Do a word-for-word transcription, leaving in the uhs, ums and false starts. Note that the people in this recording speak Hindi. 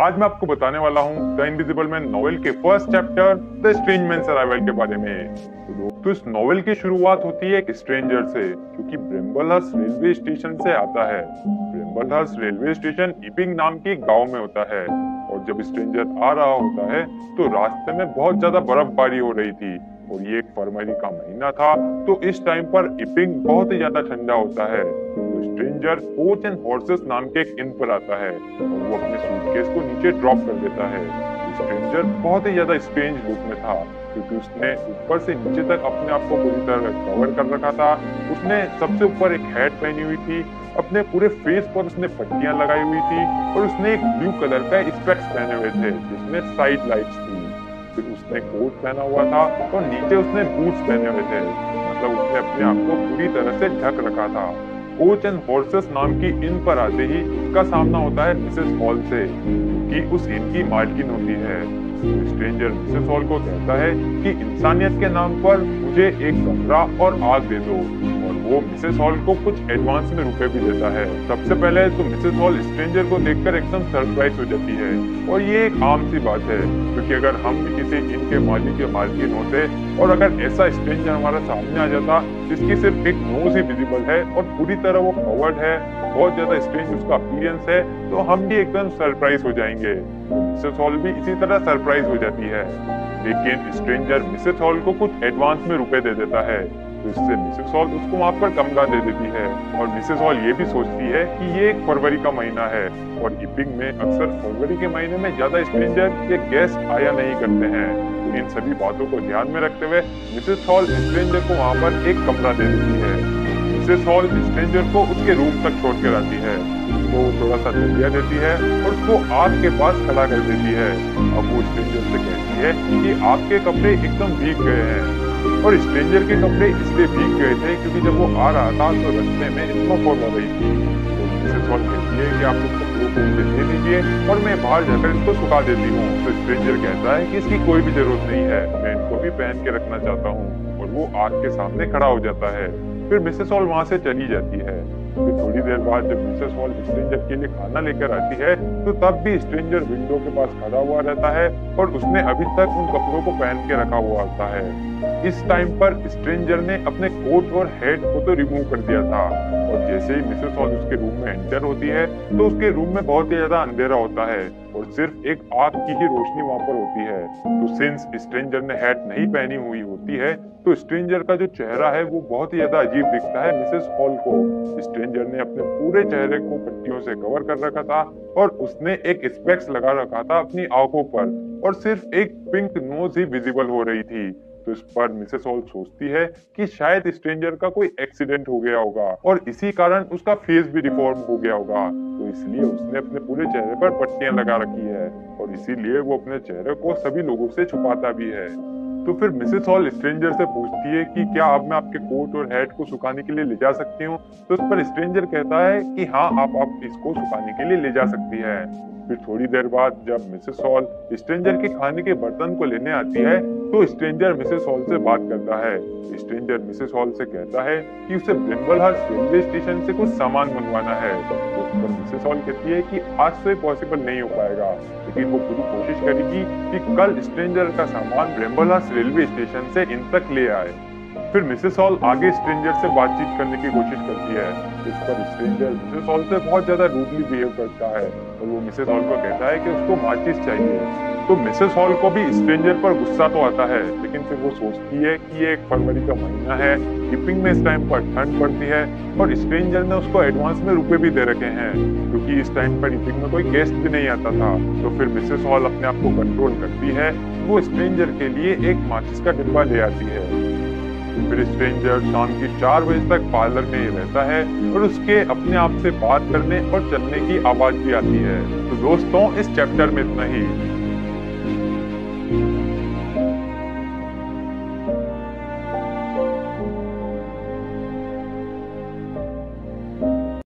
आज मैं आपको बताने वाला हूँ द इनविजिबल मैन नॉवेल के first chapter the strange man's arrival के बारे में। तो इस नॉवेल की शुरुआत होती है एक स्ट्रेंजर से, जो कि ब्रेम्बलहर्स्ट रेलवे स्टेशन से आता है। ब्रेम्बलहर्स्ट रेलवे स्टेशन इपिंग नाम की गांव में होता है, और जब स्ट्रेंजर आ रहा होता है तो रास्ते में बहुत ज्यादा बर्फबारी हो रही थी, और ये एक फरवरी का महीना था। तो इस टाइम पर इपिंग बहुत ही ज्यादा ठंडा होता है। तो स्ट्रेंजर कोच एंड हॉर्सेस नाम के एक इन पर आता है, और वो अपने सूटकेस को नीचे ड्रॉप कर देता है। स्ट्रेंजर बहुत ही ज्यादा स्ट्रेंज लुक में था, क्योंकि उसने ऊपर से नीचे तक अपने आप को पूरी तरह कवर कर रखा था। उसने सबसे ऊपर एक हैट पहनी हुई थी, अपने पूरे फेस पर उसने पट्टियां लगाई हुई थी, और उसने एक ब्लू कलर का स्पेक्स पहने हुए थे जिसमें साइड लाइट्स थी। फिर उसने कोट पहना हुआ था और नीचे उसने बूट्स पहने हुए थे, मतलब उसने अपने आप को पूरी तरह से ढक रखा था। कोच एंड हॉर्सेस नाम की इन पर आते ही उसका सामना होता है मिसेस हॉल से, कि उस इन की मालकिन होती है। तो स्ट्रेंजर मिसेस हॉल को कहता है कि इंसानियत के नाम पर मुझे एक कमरा और आग दे दो, और वो मिसेस हॉल को कुछ एडवांस में रुपए भी देता है। सबसे पहले तो मिसेस हॉल स्ट्रेंजर को देखकर एकदम सरप्राइज हो जाती है, और ये एक आम सी बात है, क्योंकि अगर हम भी किसी इन के मालिक या मालकिन होते और अगर ऐसा स्ट्रेंजर हमारा सामने आ जाता जिसकी सिर्फ एक नोज ही विजिबल है और पूरी तरह वो कवर्ड है, बहुत ज्यादा स्ट्रेंज उसका अपीयरेंस है, तो हम भी एकदम सरप्राइज हो जाएंगे। मिसेस हॉल भी इसी तरह सरप्राइज हो जाती है, लेकिन स्ट्रेंजर मिसेस हॉल को कुछ एडवांस में रुपए दे देता है। तो इससे मिसेस हॉल उसको वहां पर कमरा दे देती है, और मिसेस हॉल ये भी सोचती है कि ये एक फरवरी का महीना है, और इपिंग में अक्सर फरवरी के महीने में ज्यादा स्ट्रेंजर या गेस्ट आया नहीं करते हैं। तो इन सभी बातों को ध्यान में रखते हुए मिसेस हॉल स्ट्रेंजर को वहां पर एक कमरा दे देती है। मिसेस हॉल स्ट्रेंजर को उसके रूम तक छोड़ कर आती है, उसको थोड़ा सा तकिया देती है और उसको आग के पास खड़ा कर देती है। अब वो स्ट्रेंजर से कहती है कि आपके कपड़े एकदम भीग गए हैं, और स्ट्रेंजर के कपड़े इसलिए भीग गए थे क्योंकि जब वो आ रहा था तो रास्ते में स्नोफॉल हो रही थी। तो मिसेस हॉल कहती है कि आप लोग कपड़ों को मुझे दे दीजिए और मैं बाहर जाकर इसको सुखा देती हूँ। तो स्ट्रेंजर कहता है कि इसकी कोई भी जरूरत नहीं है, मैं इनको भी पहन के रखना चाहता हूँ, और वो आग के सामने खड़ा हो जाता है। फिर मिसेस हॉल वहां से चली जाती है। फिर थोड़ी देर बाद जब मिसेस हॉल स्ट्रेंजर के लिए खाना लेकर आती है, तो तब भी स्ट्रेंजर विंडो के पास खड़ा हुआ रहता है, और उसने अभी तक उन कपड़ों को पहन के रखा हुआ होता है। इस टाइम पर स्ट्रेंजर ने अपने कोट और हेड को तो रिमूव कर दिया था, और जैसे ही मिसेस हॉल उसके रूम में एंटर होती है तो उसके रूम में बहुत ही ज्यादा अंधेरा होता है, और सिर्फ एक आग की ही रोशनी वहां पर होती है। तो सिंस स्ट्रेंजर ने हैट नहीं पहनी हुई होती है, तो स्ट्रेंजर का जो चेहरा है वो बहुत ही ज्यादा अजीब दिखता है मिसेस हॉल को। स्ट्रेंजर ने अपने पूरे चेहरे को पट्टियों से कवर कर रखा था, और उसने एक स्पेक्स लगा रखा था अपनी आंखों पर, और सिर्फ एक पिंक नोज ही विजिबल हो रही थी। तो इस पर मिसेस हॉल सोचती है कि शायद स्ट्रेंजर का कोई एक्सीडेंट हो गया होगा, और इसी कारण उसका फेस भी डिफॉर्म हो गया होगा। तो इसलिए उसने अपने पूरे चेहरे पर पट्टियां लगा रखी है, और इसीलिए वो अपने चेहरे को सभी लोगों से छुपाता भी है। तो फिर मिसेस हॉल स्ट्रेंजर से पूछती है कि क्या अब मैं आपके कोट और हैट को सुखाने के लिए ले जा सकती हूँ। तो उस पर स्ट्रेंजर कहता है कि हाँ, आप आप इसको सुखाने के लिए ले जा सकती है। फिर थोड़ी देर बाद जब मिसेस हॉल स्ट्रेंजर के खाने के बर्तन को लेने आती है, तो स्ट्रेंजर मिसेस हॉल से बात करता है। स्ट्रेंजर मिसेस हॉल से कहता है कि उसे ब्रेम्बलहर्स्ट रेलवे स्टेशन से कुछ सामान मंगवाना है। तो उस पर मिसेस हॉल कहती है कि आज तो पॉसिबल नहीं हो पाएगा, लेकिन वो पूरी कोशिश करेगी कि कल स्ट्रेंजर का सामान ब्रेम्बलहर्स्ट रेलवे स्टेशन से इन तक ले आए। फिर मिसेस हॉल आगे स्ट्रेंजर से बातचीत करने की कोशिश करती है। इस पर स्ट्रेंजर मिसेस हॉल से बहुत ज्यादा रूडली बिहेव करता है, और वो मिसेस हॉल को कहता है कि उसको माचिस चाहिए। तो मिसेस हॉल को भी स्ट्रेंजर पर गुस्सा तो आता है, लेकिन फिर वो सोचती है कि ये एक फरवरी का महीना है, इपिंग में इस टाइम पर ठंड पड़ती है, और स्ट्रेंजर ने उसको एडवांस में रुपए भी दे रखे हैं, क्योंकि इस टाइम पर इपिंग में कोई गेस्ट भी नहीं आता था। तो फिर मिसेस हॉल अपने आप को कंट्रोल करती है, वो स्ट्रेंजर के लिए एक माचिस का डिब्बा ले आती है। फिर स्ट्रेंजर शाम की चार बजे तक पार्लर में ही रहता है, और उसके अपने आप से बात करने और चलने की आवाज भी आती है। तो दोस्तों, इस चैप्टर में इतना ही।